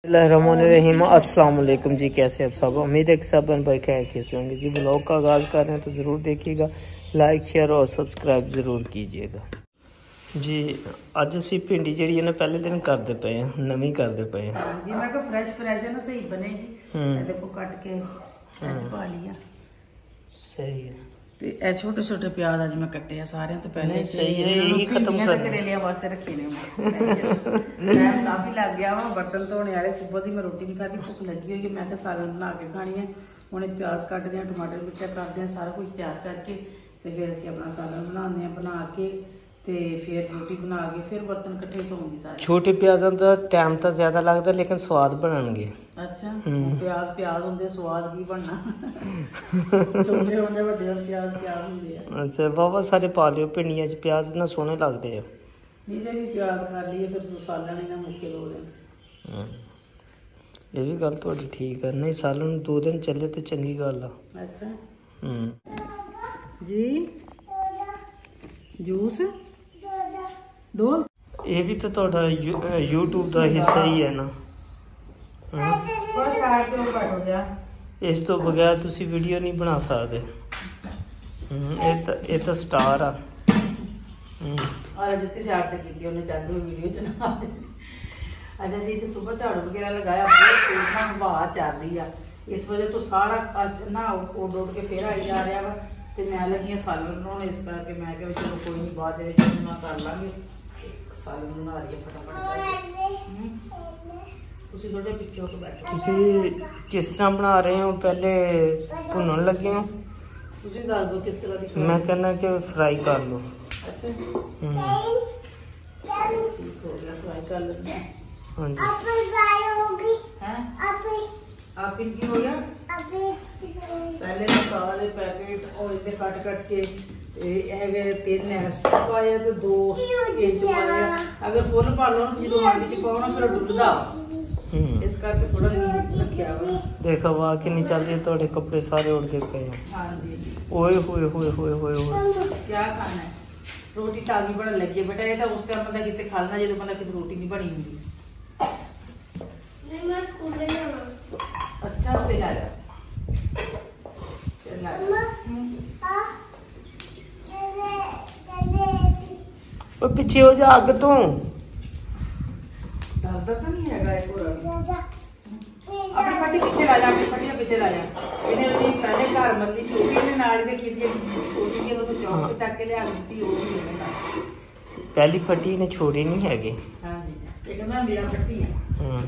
रहीम अस्सलाम वालेकुम जी, कैसे आप सब? उम्मीद है कि सब भाई खैर कैसे होंगे जी। ब्लॉग का आगाज़ कर रहे हैं तो ज़रूर देखिएगा, लाइक शेयर और सब्सक्राइब ज़रूर कीजिएगा जी। अज असी भिंडी जी है ना पहले दिन करते पे हैं, नवी करते पे हैं जी। मैं तो फ्रेश फ्रेश है ना, सही बनेगी। देखो कट के पा लिया, सही है। ते ए छोटे छोटे प्याज आज मैं कट्टे सारे तो पहले सही है, यही खत्म कर करेले वास्ते रखे ने। टाइम काफी लग गया वा, बर्तन धोने वाले। सुबह दी मैं रोटी नहीं खाती, भुख लगी हुई है। मैं सालन बना के खानी है। हुणे प्याज कटते हैं, टमाटर मिर्चा करते हैं, सारा कुछ तैयार करके ते फिर असीं अपना सालन बनाने हैं। बना के ते फिर रोटी बना के फिर बर्तन कट्ठे धोऊंगी सारे। छोटे प्याज़ों का टाइम तो ज़्यादा लगता लेकिन स्वाद बननगे। अच्छा, प्याज प्याज होंगे, स्वाद की बनना। छोटे होंगे बड़े प्याज प्याज होंगे। अच्छा बाबा सारे पा लियो, भिंडियां च प्याज ना सोहने लगते हैं। मेरे भी प्याज खा लिए फिर सालन नहीं ना मुक्के दो दिन। ये भी गल थोड़ी ठीक है, नहीं सालन 2 दिन चले तो चंगी गल आ। अच्छा जी, जूस डोल ये भी तो थोड़ा यूट्यूब का हिस्सा ही है ना। इस तो बगैर तुसी वीडियो नहीं बना सकते। ये तो स्टार आ। और जितनी साइड तक की उन्हें चालू वीडियो चला। अच्छा जी, तो सुबह झाड़ू वगैरह लगाया, बहुत तेज ना हवा चल रही है, इस वजह तो सारा ना उड़ उड़ के फिर आई जा रहा वा। तो मैं लगी सालन बनाने, इस करके मैं क्या चलो कोई नहीं, बाद में कर लाँगे। सालन बना रही है फटाफट। तुसी थोड़े पीछे होके बैठो। तुसी किस तरह बना रहे हो? पहले भुनन लगे हो? तुसी दस दो किस तरह दी। मैं कहना कि फ्राई कर लो। अच्छा ठीक हो गया, फ्राई कर लेते हैं। हाँ जी, आप इनकी हो गया। पहले मसाले पैकेट और इतने कट कट के 3 ऐसे पाए तो 2 इंच पाए। अगर फुल पा लो जो हांडी च पाओ ना फिर डुलदा, इस करके थोड़ा रखा हुआ। देखो वाह कितनी चल रही है, थोड़े कपड़े सारे उड़ के पे। हाँ जी, ओए होए होए होए होए होए। क्या खाना है? रोटी ताजी बन लगी है बेटा। ये तो उस टाइम बंदा कितने खाना जो बंदा कितनी रोटी नहीं बनी होंगी। मैं स्कूल ले जाना। अच्छा फिर आ जा। पीछे हो जा आग तो। डरदा तो नहीं है गाय पूरा। अपनी पट्टी पीछे ला जा, अपनी पट्टी पीछे ला जा। इन्हें अपनी पहले घर मल्ली छोटी ने नाड़ी में खींची छोटी के तो चौक पे चक के ले आ दी। वो पहली पट्टी ने छोड़ी नहीं है। हां जी, एक ना मेरा पट्टी है।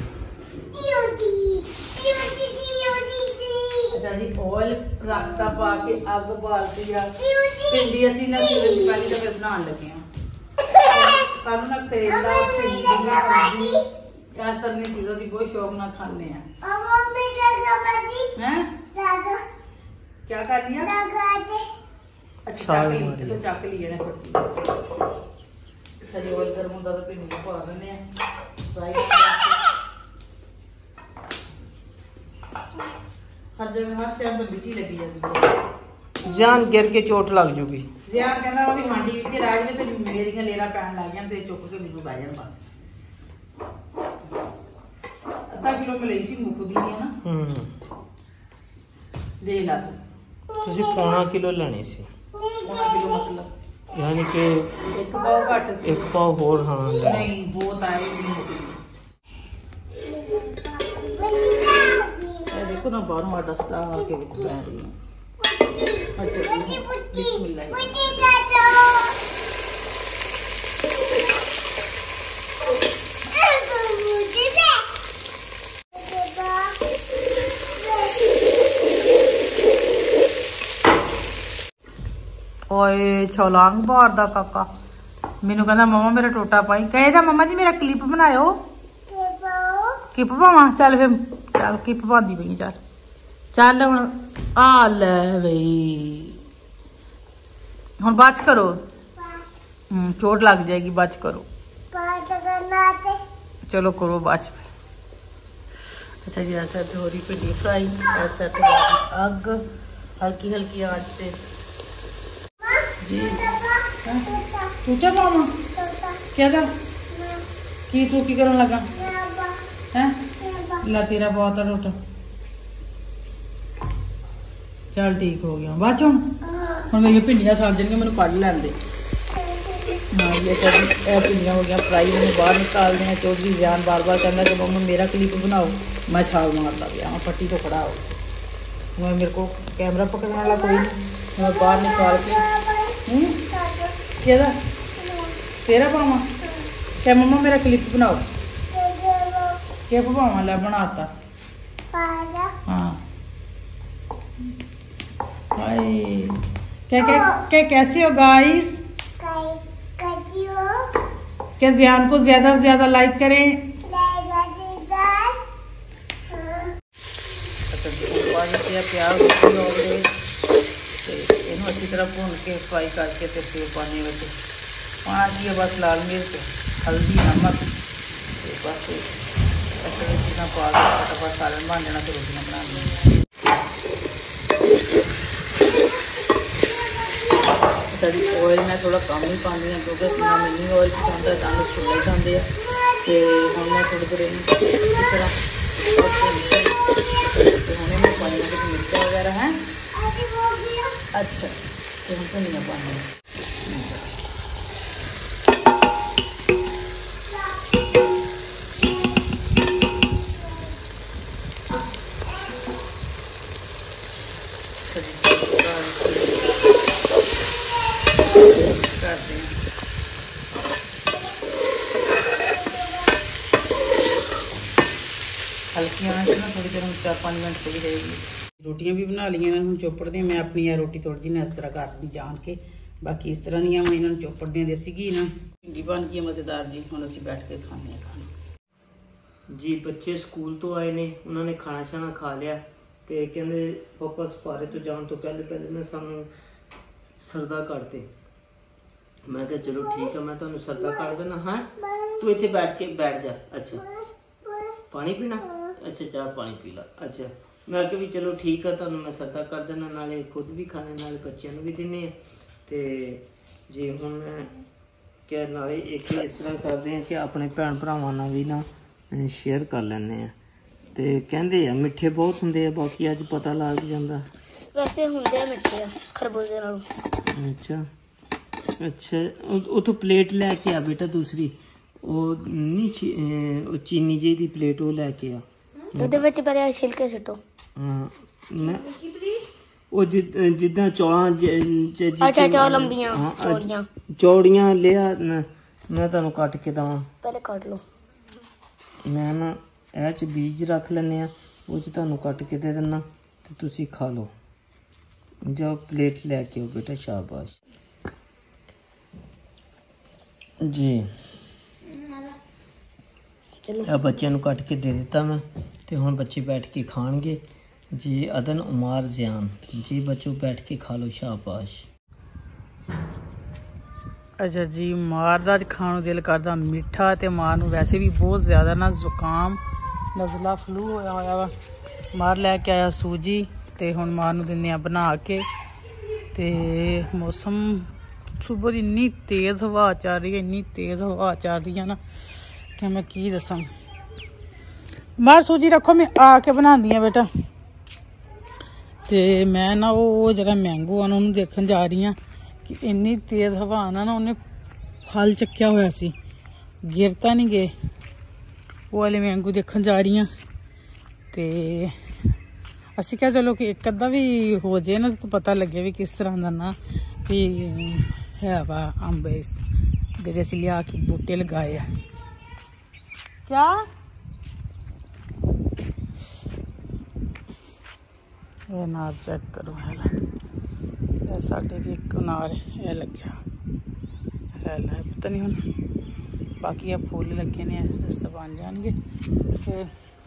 अच्छा जी, ऑयल रखता पा के अग बाल दिया। भिंडी असी ना पहली दफे बनाने लगे हैं। सानू ना करेला भिंडी इस तरह की चीज़ों की बहुत शौक ना खाने हैं। क्या कर लिया? अच्छा तो चक लिया ना पट्टी। सही ऑयल गर्म होता तो भिंडी पा देने फ्राई। हर से मिट्टी लगी जाती, जान गिर के चोट लग जूगी। जान कहना वो भी हांडी विच राज में ते मेरियां लेरा पैन लग जान ते चुक के मैनू बह जान बस। आधा किलो में लई सी मूंगफली है ना। ले ला तुसी 1.5 किलो लेनी सी। 1.5 किलो मतलब यानी कि एक पाव घट, एक पाव होर। हाँ नहीं बहुत आए। देखो ना बाहरों आटा स्टार के विच बह रही है। अच्छा बिस्मिल्लाह। ओए छलांग मारदा काका। मैनू कहना मम्मा मेरा टोटा पाई। कहदा मम्मा जी मेरा क्लिप बनाओ। क्लिप पावा? चल फिर चल क्लिप पाती पई। चल चल हुण आ ले बई, हुण बच करो। चोट लग जाएगी, बच करो। चलो करो बच। अच्छा जी, ऐसा हो रही भिंडी फ्राई। ऐसा अग हल्की हल्की आंच पे जी। टूटा मामा क्या था? की तू की करन लगा हैं? ला तेरा बहुत है रोट। चल ठीक हो गया बाद हम मेरी भिंडियां सड़ जाएंगे मैं कढ़ लैन दे। हाँ ये भिंडियां हो गया फ्राई मैंने बाहर निकाल दिया। चौधरी ज़ियान बार बार कहना कि मम्मा मेरा क्लिप बनाओ। मैं छाल मारता गया पट्टी तो खड़ा हो मैं मेरे को कैमरा पकड़ने वाला कोई नहीं। मैं बाहर निकाल के क्या तेरा पावा क्या मम्मा मेरा क्लिप बनाओ क्या पावा ला बनाता। हाँ क्या क्या क्या कैसे हो गाइस? क्या ज़ियान को ज्यादा से ज्यादा लाइक करें। अच्छा प्याज अच्छी तरह भून के फ्राई करके तो फिर पानी में पाना चाहिए बस लाल मिर्च हल्दी नमक बस ऐसे चीज़ा पा के फटाफट सालन बन जाना तो रोटियां बना ऑयल मैं थोड़ा कम ही पानी है क्योंकि ना मैंने ऑयल पसंद है दाने छोले खाते हैं तो हम मैं थोड़ी थोड़ी इस तरह हमने मैं पानी में मिर्चा वगैरह है। अच्छा तो हम धनिया पानी हल्की आंच ना थोड़ी देर 4-5 मिनट पई रहेगी। रोटियां भी बना लिया हम चोपड़ दी मैं अपनी यह रोटी तोड़ दी ने इस तरह करती जान के बाकी इस तरह नहीं मैं इन्होंने चोपड़ दी देसी घी ना भिंडी बन गई मज़ेदार जी। हम असीं बैठ के खाने खाना जी। बच्चे स्कूल तो आए ने उन्होंने खाना शाना खा लिया तो कहते पापा सपारे तो जाने तो पहले ना सानू सरदा कटते। मैं कहा चलो ठीक है मैं तुहानू सरदा कट देना। हाँ तू इत्थे बैठ जा। अच्छा पानी पीना? अच्छा चाह पानी पी ला। अच्छा मैं कहा भी चलो ठीक है तुहानू मैं सरदा कर देना नाले खुद भी खाने नाले बच्चों भी देने ते जी। हुण क्या नाले एक इस तरह करते हैं कि अपने भैन भरावां नाल भी ना शेयर कर लैंदे आ ते कहंदे आ मिठे बहुत हुंदे आ बाकी अज पता लग जांदा वैसे हुंदे मिठे खरबूजे नालों। अच्छा अच्छा उतो प्लेट लैके आ बेटा दूसरी ਉਹ ਨਹੀਂ ਚੀਨੀ ਜਿਹੀ ਦੀ ਪਲੇਟ ਉਹ ਲੈ ਕੇ ਆ ਉਹਦੇ ਵਿੱਚ ਪਹਿਲੇ ਛਿਲਕੇ ਸਿੱਟੋ। ਹਾਂ ਮੈਂ ਉਹ ਜਿੱਦਾਂ ਚੌਲਾਂ ਅੱਛਾ ਅੱਛਾ ਲੰਬੀਆਂ ਚੌੜੀਆਂ ਲਿਆ ਮੈਂ ਤੁਹਾਨੂੰ ਕੱਟ ਕੇ ਦਵਾਂ ਪਹਿਲੇ ਕੱਟ ਲਓ। ਮੈਂ ਨਾ ਇਹ ਚ ਬੀਜ ਰੱਖ ਲੈਨੇ ਆ ਉਹ ਚ ਤੁਹਾਨੂੰ ਕੱਟ ਕੇ ਦੇ ਦੇਣਾ ਤੇ ਤੁਸੀਂ ਖਾ ਲਓ। ਜਾਓ ਪਲੇਟ ਲੈ ਕੇ ਆਓ ਬੇਟਾ शाबाश जी। बच्चों कट के दे दिता मैं तो हुण बच्चे बैठ के खाएंगे जी। अदन उमार ज़ियान जी बच्चों बैठ के खा लो शाबाश। अच्छा जी मार दा खाण दिल करदा मिठा ते मार नूं वैसे भी बहुत ज़्यादा ना जुकाम नज़ला फ्लू होया होया वा। मार लैके आया सूजी ते हुण मार नूं दिंदे आ बना के ते मौसम सुबह की इन्नी तेज़ हवा चल रही है इन्नी तेज़ हवा चल रही है ना कि मैं की दसां। बाहर सूजी रखो मैं आके बनाती हाँ बेटा तो मैं ना वो जरा मैंगो आना उन्होंने देखने जा रही हाँ कि इन्नी तेज़ हवा आना ना उन्हें फल चक्या होया सी गिरता नहीं गए वो वाले मैंगो देखने जा रही हाँ तो असी क्या चलो कि एक अद्धा भी हो जाए ना तो पता लगे भी किस तरह का ना भी है वा अंब जेडे असीं लिया के बूटे लगाए आ। क्या ये नार चेक करो है साढ़े भी एक नार है लग्या है पता नहीं हुण बाकी फुल लगे ने इस बन जाएंगे फिर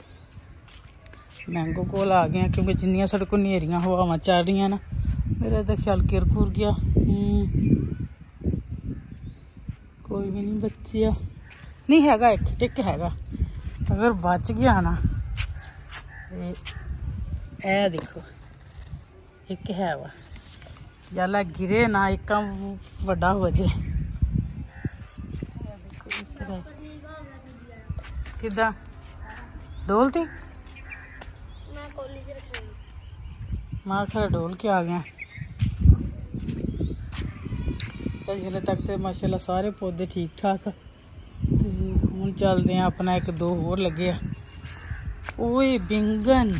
मैंगो कोल आ गए क्योंकि जिन्नियां साढ़े को नेरियां हवावां चल रही ना मेरा तो ख्याल गिर घुर गया कोई भी नहीं बच्चे नहीं हैगा एक हैगा अगर बच गया ना ए देखो एक है वा जला गिरे ना एक बड़ा हो जाए किदा डोलती मैं कॉलेज रखूंगी। मैं खरा डोल के आ गया। हले तक तो माशाल्लाह सारे पौधे ठीक ठाक आ। हूँ चलते हैं अपना एक दो होर लगे आ। ओए बैंगन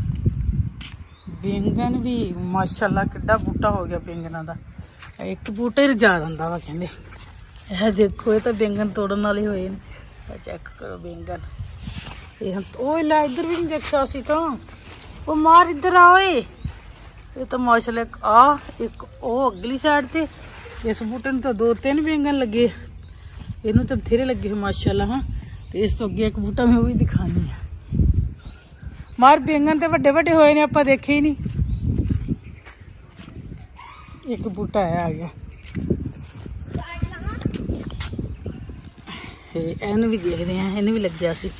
बैंगन भी माशाल्लाह किड्डा बूटा हो गया बैंगना का। एक बूटे रजा दिंदा वा कहंदे। यह देखो ये तो बैंगन तोड़न वाले होए ने। चेक करो बैंगन। ओ ला इधर भी नहीं देखा सी तो वो मार इधर आओ। ये तो माशाल्लाह एक आ एक ओ अगली साइड ते इस बूटे में तो 2-3 बैंगन लगे। इनू तो बथेरे लगे हुए माशाल्लाह। हाँ तो इस तो अगे एक बूटा मैं वो भी दिखानी है। मार बैंगन तो वड्डे वड्डे होए ने आपां देखे ही नहीं। एक बूटा है आ गया। इन्हू भी देखते हैं इन्हू भी लग गया सी।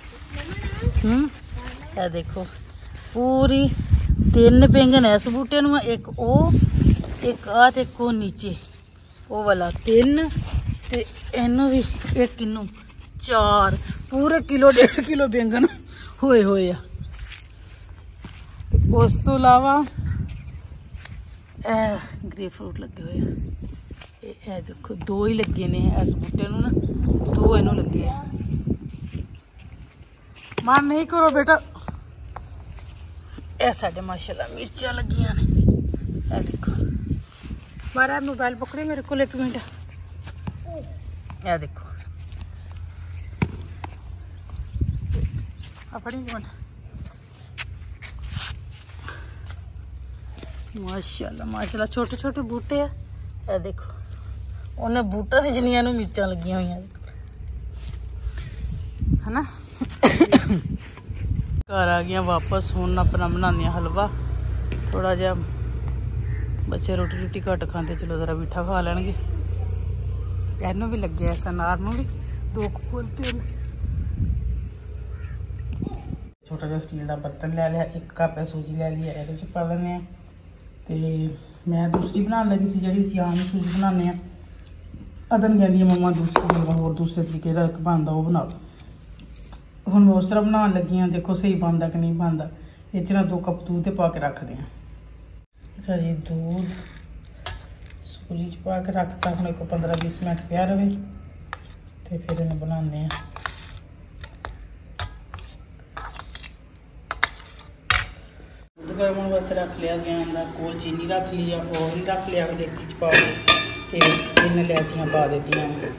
ये देखो पूरी 3 बैंगन है इस बूटे में। एक ओ एक आ ते एक ओ नीचे ओ वाला 3 ते इनू भी एक इनू 4 पूरे किलो 1.5 किलो बैंगन होए होए आ। उस तो इलावा ग्रेप फ्रूट लगे हुए। ये देखो 2 ही लगे ने इस बूटे नू ना 2 इनू लगे। मार नहीं करो बेटा। ए साडे माशाल्लाह मिर्चा लगियां ने। ए देखो मारा मोबाइल पकड़े मेरे को 1 मिनट। ए देखो अपनी मिनट। माशाल्लाह माशाल्लाह छोटे छोटे बूटे है। ए देखो उन्हें बूटा ने जिन्नियां नू मिर्चा लगियां हुई है ना। घर आ गया वापस। हुण अपना बनाने हलवा। थोड़ा जा बच्चे रोटी रोटी घट खाते चलो जरा मीठा खा लैणगे। इनू भी लगे इस अनार नू भी 2 खोलते हैं। छोटा जा स्टील का बर्तन ले लिया। 1 कप है सूजी ले ली है। ये पा लें। तो मैं दूसरी बना लगी सी जी आम सूजी बनाने। अदन कहती मम्मा दूसरी होर दूसरे तरीके का बनता वो बनाओ। हुण मैं उस तरह बनाने लगी हाँ। देखो सही बनता कि नहीं बनता। ये ना 2 कप दूध पा के रखते हैं। अच्छा जी दूध सूजी च पा के रखता। हम एक 15-20 मिनट पिया रहे तो फिर इन्हें बनाने। दूध गर्म होने वास्ते रख लिया गया। कोल चीनी रख ली और भी रख लिया डेगची च पा के। इन इलायचियाँ पा देती हैं।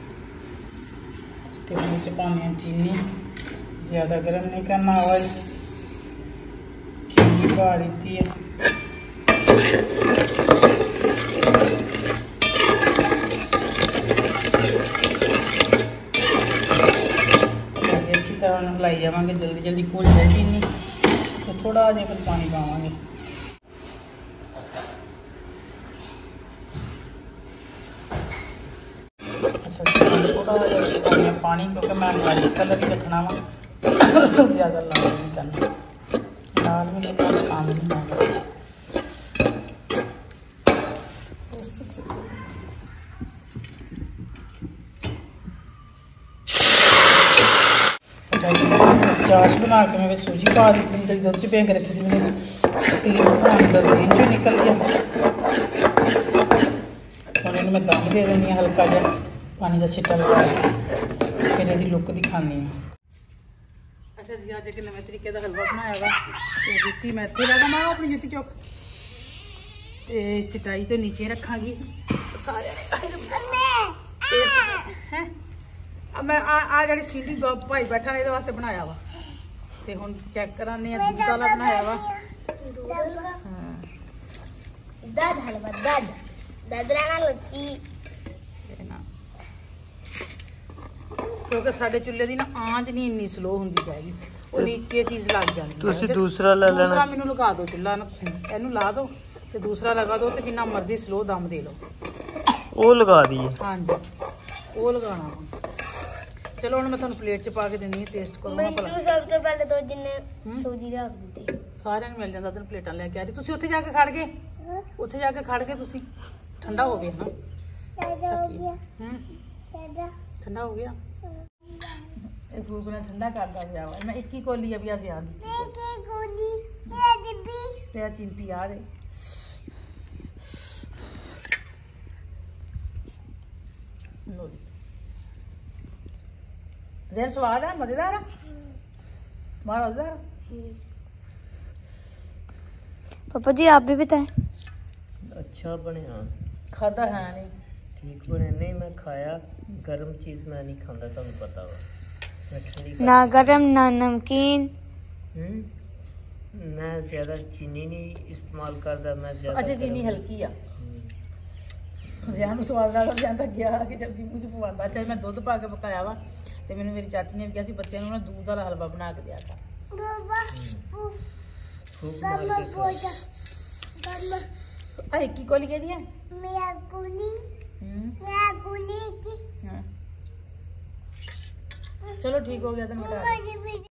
च पाने चीनी ज़्यादा गर्म नहीं करना। ऑयल चीनी पा दी है। अच्छी तरह हिलाई जावांगे। जल्दी जल्दी घुल जाए चीनी तो थोड़ा जिहा फिर पानी पावांगे। अच्छा थोड़ा जिहा पानी क्योंकि मैं लाइट कलर ही रखना वा। ज़्यादा लाल नहीं करना। लाल भी नहीं करना पसंद नहीं आता। चाश बना के मैं सूजी पा दी थी। दुध च भेंग रखी थी। मैंने दहीन चो निकल गया। और इन्हें मैं दम दे देनी हल्का जहा पानी का छिट्टा लगा के। फिर यदि लुक दिखानी है। अच्छा जी अज एक नवे तरीके का हलवा बनाया वा। जुत्ती मैं इत्थे लगा मैं अपनी जुत्ती चौक चटाई तो नीचे रखांगी। सारे मैं आ जी सीढ़ी भाई बैठा ने वास्ते बनाया वा। तो हुण चेक कराने दूध वाला बनाया वा। दद हलवा दद दद रहना लच्छी। क्योंकि साडे चुल्हे की ना आंच नहीं इन्नी स्लो होंदी जाएगी। वो नीचे चीज़ लग जाती। तुसी दूसरा ले लेना। दूसरा मैनू लगा दो चुल्हा ना। तुसीं इहनू ला दो तो दूसरा लगा दो तो जिन्ना मर्जी स्लो दम दे लो। वो लगा दिए। हाँ जी वो लगाना। चलो हम मैं तुहानू प्लेट च पा के देनी है। टेस्ट करो ना भला। सबसे पहले तो जिन्ने सूजी रख दी सारे मिल जाता। उधर प्लेटां लेके आ रही। तुसीं उत्थे जाके खड़ गए। उत्थे जाके खड़ गए तुसीं। ठंडा हो गया ना। ठंडा हो गया। ਇਹ ਫੂਕ ਨਾਲ ਠੰਡਾ ਕਰਦਾ ਪਿਆ ਵਾ ਮੈਂ 21 ਕੋਲੀ ਅਭੀ ਅਸੀਂ ਆਂਦੀ ਤੇ ਆ ਚਿੰਪੀ ਆ ਦੇ ਜ਼ੇਰ ਸਵਾਦ ਹੈ ਮਜ਼ੇਦਾਰ ਹੈ ਮਾਰਾ ਮਜ਼ੇਦਾਰ पापा जी आप भी बताएं। अच्छा बनया खादा है नहीं ठीक बने नहीं मैं खाया गर्म चीज मैं नहीं खाता तुम पता वा मैं ठंडी ना गरम ना नमकीन। मैं ज्यादा चीनी नहीं इस्तेमाल करता मैं ज्यादा अच्छा चीनी हल्की आ जियान स्वाद ਨਾਲ ਜਾਂ ਤਾਂ ਗਿਆ ਕਿ ਜਦ ਜੀ ਮੁਝ ਪਵਾਉਂਦਾ ਚਾਹੇ ਮੈਂ ਦੁੱਧ ਪਾ ਕੇ ਪਕਾਇਆ ਵਾ ਤੇ ਮੈਨੂੰ ਮੇਰੀ ਚਾਚੀ ਨੇ ਵੀ ਕਿਹਾ ਸੀ ਬੱਚਿਆਂ ਨੂੰ ਨਾ दूध ਵਾਲਾ ਹਲਵਾ ਬਣਾ ਕੇ ਦਿਆ ਕਰ आई की कोली कह दिया मेरा गोली की चलो ठीक हो गया तो